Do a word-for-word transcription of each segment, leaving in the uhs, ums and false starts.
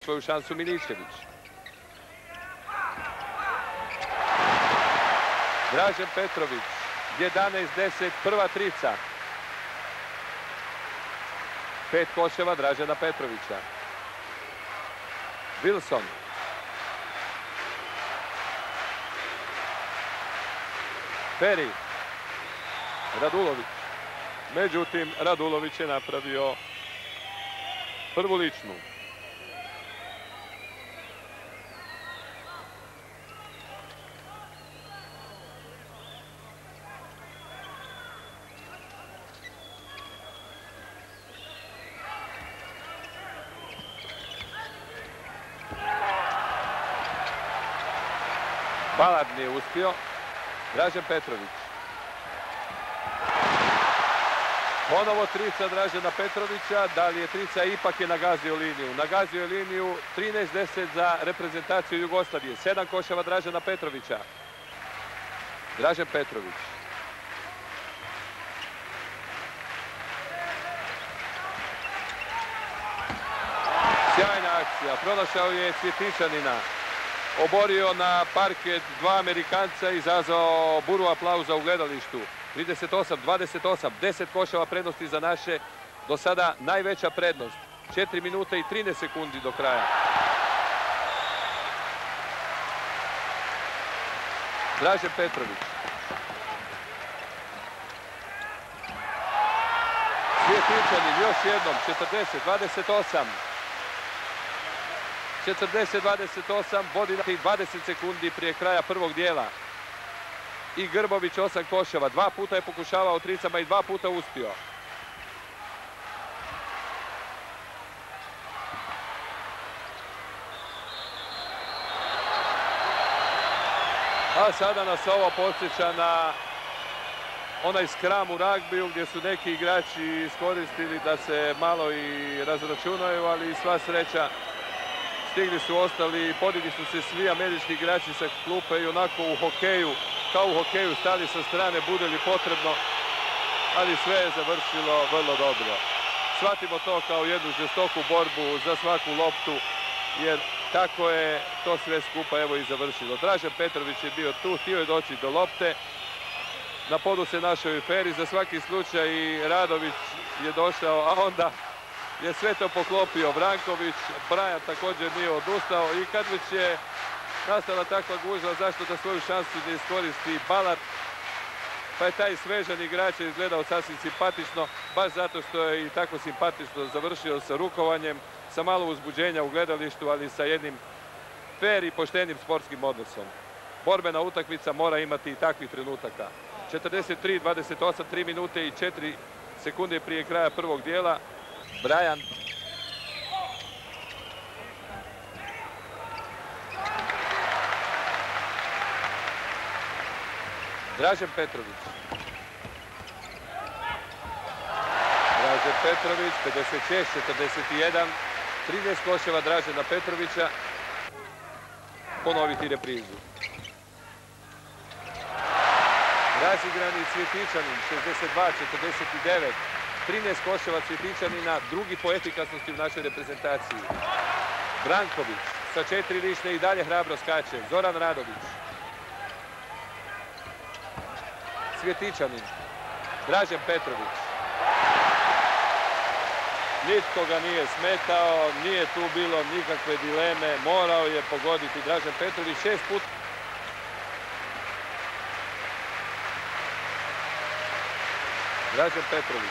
svoju šansu Miličević. Dražen Petrović, jedanaest deset, prva trica. Pet koševa Dražena Petrovića. Wilson. Peri. Radulović. Međutim, Radulović je napravio prvu ličnu. Balard nije uspio. Dražen Petrović. Ponovo trica Dražena Petrovića. Da li je trica? Ipak je nagazio liniju. Nagazio je liniju trinaest deset za reprezentaciju Jugoslavije. Sedam koševa Dražena Petrovića. Dražen Petrović. Sjajna akcija. Pronašao je Cvjetičanina. Oborio na parket dva Amerikanca i izazvao buru aplauza u gledalištu. trideset osam dvadeset osam, deset koševa prednosti za naše. Do sada najveća prednost. četiri minute i trinaest sekundi do kraja. Dražen Petrović. Cvjetičanin još jednom. četrdeset dvadeset osam. četrdeset dvadeset osam, vodi na dvadeset sekundi prije kraja prvog dijela. I Grbović osam koševa. Dva puta je pokušavao tricama i dva puta uspio. A sada nas ovo podsjeća na onaj skram u ragbiju gdje su neki igrači iskoristili da se malo i razračunaju, ali sva sreća stigli su ostali, podigli su se svi američki igrači sa klupe i onako u hokeju, kao u hokeju stali sa strane, bude li potrebno, ali sve je završilo vrlo dobro. Shvatimo to kao jednu žestoku borbu za svaku loptu, jer tako je to sve skupa evo i završilo. Dražen Petrović je bio tu, htio je doći do lopte, na podu se našao i Peri, za svaki slučaj i Radović je došao, a onda je sve to poklopio Branković. Brajan također nije odustao i kad već je nastala takva gužva, zašto da svoju šansu ne iskoristi Balard, pa je taj svežan igrač izgledao sasvim simpatično, baš zato što je i tako simpatično završio sa rukovanjem, sa malo uzbuđenja u gledalištu, ali sa jednim fer i poštenim sportskim odnosom. Borbena utakmica mora imati i takvih trenutaka. četrdeset tri dvadeset osam, tri minute i četiri sekunde prije kraja prvog dijela. Brajan. Dražen Petrović. Dražen Petrović, pedeset šest četrdeset jedan. trinaest koševa Dražena Petrovića. Ponoviti reprizu. Razigrani Cvjetičanin, šezdeset dva četrdeset devet. trinaest koševa Cvjetičanina, drugi po efikasnosti u našoj reprezentaciji. Branković sa četiri lične i dalje hrabro skače. Zoran Radović. Cvjetičanin. Dražen Petrović. Nitko ga nije smetao, nije tu bilo nikakve dileme, morao je pogoditi Dražen Petrović šest puta. Dražen Petrović.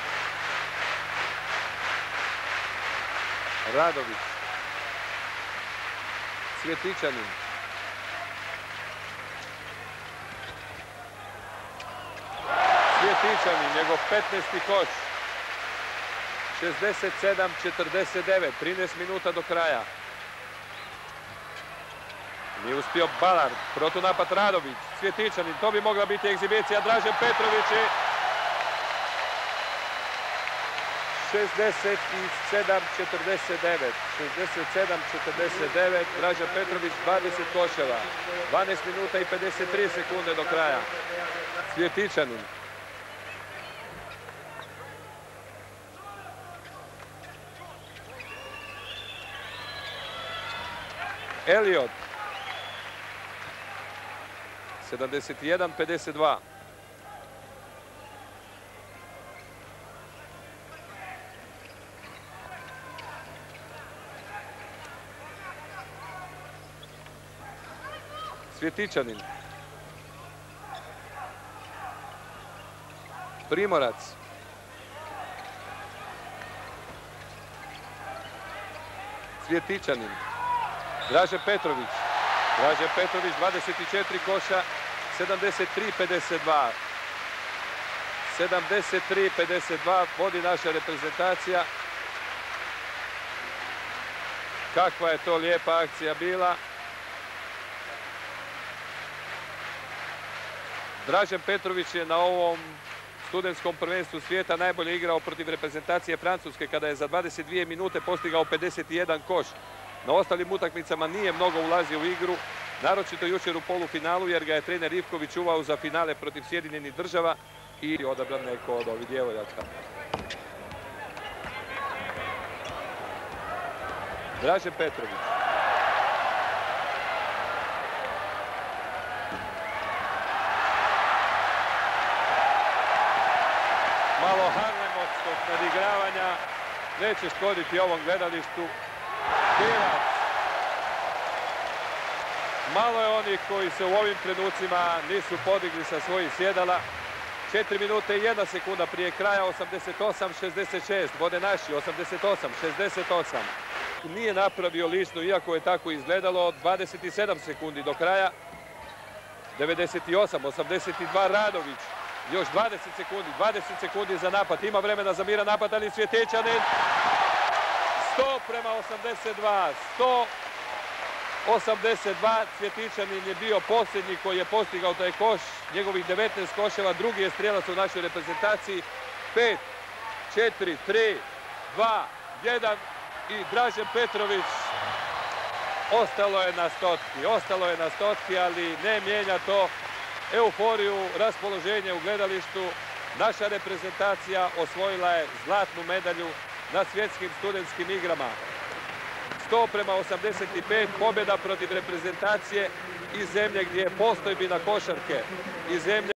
Radović. Cvjetičanin. Cvjetičanin, njegov petnaesti koš. šezdeset sedam četrdeset devet, trinaest minuta do kraja. Nije uspio Balard, protunapad Radović, Cvjetičanin, to bi mogla biti egzibicija. Dražen Petrović i šezdeset sedam četrdeset devet. šezdeset sedam četrdeset devet, Dražen Petrović, dvadeset koševa. dvanaest minuta i pedeset tri sekunde do kraja. Cvjetičanin. Elliot. sedamdeset jedan pedeset dva. Svjetičanin. Primorac. Svjetičanin. Dražen Petrović. Dražen Petrović, dvadeset četiri koša, sedamdeset tri pedeset dva. sedamdeset tri pedeset dva vodi naša reprezentacija. Kakva je to lijepa akcija bila. Dražen Petrović je na ovom studentskom prvenstvu svijeta najbolje igrao protiv reprezentacije Francuske kada je za dvadeset dvije minute postigao pedeset jedan koš. Na ostalim utakmicama nije mnogo ulazio u igru, naročito jučer u polufinalu jer ga je trener Ivković čuvao za finale protiv Sjedinjenih Država i odabran neko od ovih djevojaka. Dražen Petrović. Malo harlemovskog nadigravanja neće škoditi ovom gledalištu. Pivac. Malo je onih koji se u ovim trenucima nisu podigli sa svojih sjedala. četiri minute i jedna sekunda prije kraja, osamdeset osam šezdeset šest. Vode naši, osamdeset osam šezdeset osam. Nije napravio ličnu, iako je tako izgledalo, dvadeset sedam sekundi do kraja. devedeset osam osamdeset dva Radović. Još dvadeset sekundi, dvadeset sekundi za napad. Ima vremena za miran napad, ali Svjetičanin. sto prema osamdeset dva. sto osamdeset dva. Svjetičanin je bio posljednji koji je postigao taj koš. Njegovih devetnaest koševa. Drugi je strijelac u našoj reprezentaciji. pet, četiri, tri, dva, jedan. I Dražen Petrović ostalo je na stotki. Ostalo je na stotki, ali ne mijenja to euforiju, raspoloženje u gledalištu. Naša reprezentacija osvojila je zlatnu medalju na svjetskim studentskim igrama. sto prema osamdeset pet, pobjeda protiv reprezentacije iz zemlje gdje je postojbina košarke, iz zemlje